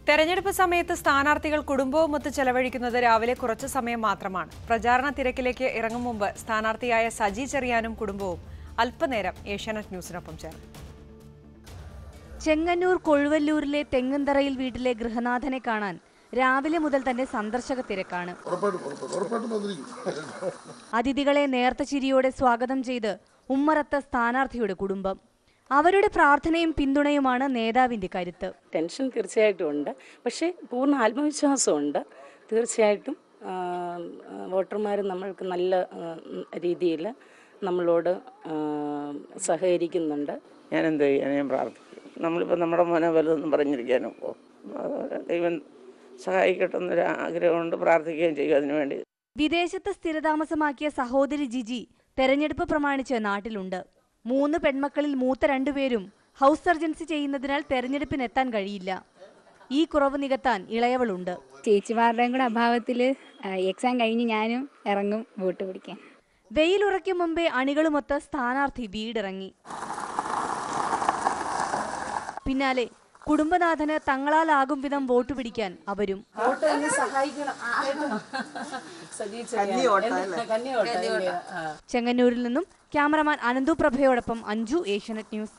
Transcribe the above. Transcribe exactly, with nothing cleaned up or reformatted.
തെരഞ്ഞെടുപ്പ് സമയത്ത് സ്ഥാനാർത്ഥികൾ കുടുംബവുമൊത്ത് ചെലവഴിക്കുന്നത് രാവിലെ കുറച്ചു സമയം മാത്രമാണ്. പ്രചാരണ തിരക്കിലേക്ക് ഇറങ്ങും മുമ്പ് സ്ഥാനാർത്ഥിയായ സജി ചെറിയാനും കുടുംബവും അല്പനേരം ഏഷ്യാനെറ്റ് ന്യൂസിനൊപ്പം ചേർന്നു. ചെങ്ങന്നൂർ കൊഴുവല്ലൂരിലെ തെങ്ങന്തറയിൽ വീട്ടിലെ ഗൃഹനാഥനെ കാണാൻ രാവിലെ മുതൽ തന്നെ സന്ദർശക തിരക്കാണ്. അതിഥികളെ നേർത്ത ചിരിയോടെ സ്വാഗതം ചെയ്ത് ഉമ്മറത്ത സ്ഥാനാർത്ഥിയുടെ കുടുംബം. അവരുടെ പ്രാർത്ഥനയും പിന്തുണയുമാണ് നേതാവിന്റെ കരുത്ത്. ടെൻഷൻ തീർച്ചയായിട്ടും ഉണ്ട്, പക്ഷേ പൂർണ്ണ ആത്മവിശ്വാസമുണ്ട്. തീർച്ചയായിട്ടും വോട്ടർമാർ നമ്മൾക്ക് നല്ല രീതിയിൽ നമ്മളോട് സഹകരിക്കുന്നുണ്ട്. ഞാൻ എന്ത് ചെയ്യാൻ ഞാൻ പ്രാർത്ഥിക്കും. നമ്മളിപ്പോൾ നമ്മുടെ മോനെ വലുതെന്ന് പറഞ്ഞിരിക്കാനും ദൈവം സഹായിക്കട്ടെ എന്നൊരു ആഗ്രഹമുണ്ട്, പ്രാർത്ഥിക്കുകയും ചെയ്യും അതിനുവേണ്ടി. വിദേശത്ത് സ്ഥിരതാമസമാക്കിയ സഹോദരി ജിജി തെരഞ്ഞെടുപ്പ് പ്രമാണിച്ച് നാട്ടിലുണ്ട്. മൂന്ന് പെൺമക്കളിൽ മൂത്ത രണ്ടുപേരും ഹൗസ് സർജൻസി ചെയ്യുന്നതിനാൽ തെരഞ്ഞെടുപ്പിനെത്താൻ കഴിയില്ല. ഈ കുറവ് നികത്താൻ ഇളയവളുണ്ട്. ചേച്ചിമാരുടെയും കൂടെ അഭാവത്തിൽ എക്സാം കഴിഞ്ഞ് ഞാനും ഇറങ്ങും വോട്ട് പിടിക്കാൻ. വെയിലുറയ്ക്കും മുമ്പേ അണികളുമൊത്ത് സ്ഥാനാർത്ഥി വീടിറങ്ങി. പിന്നാലെ കുടുംബനാഥന് തങ്ങളാലാകും വിധം വോട്ട് പിടിക്കാൻ അവരും. ചെങ്ങന്നൂരിൽ നിന്നും ക്യാമറമാൻ അനന്തു പ്രഭയോടൊപ്പം അഞ്ജു, ഏഷ്യാനെറ്റ് ന്യൂസ്.